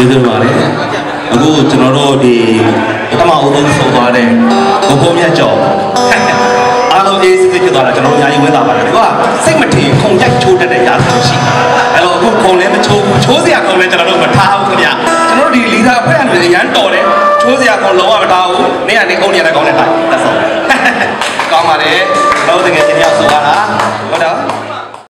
ကျေးဇူးပါလေအခုကျွန်တော်တို့ဒီပထမအဦးဆုံးသွားတဲ့ဘုံဘုံမြတ်ကျော်အားလုံးအေးစစ်စစ်ဖြစ်သွားတာကျွန်တော်တို့ညာရင်ဝဲတာပါတယ်သူကစိတ်မထင်ခုံရိုက်ချိုးတတ်တဲ့ရာသရှိအဲ့တော့အခုခုံလည်းမချိုးဘူးချိုးစရာခုံလည်းကျွန်တော်တို့မထားဘူးခင်ဗျကျွန်တော်တို့ဒီလီသာအဖွဲ့ကနေအရန်တော်တယ်ချိုးစရာခုံလုံးဝမထားဘူးနေ့ကနေအုံနေရတဲ့ကောင်းတဲ့တိုင်းသက်ဆုံးကောင်းပါလေတော့တကယ်ချင်းရောက်ဆိုရတာ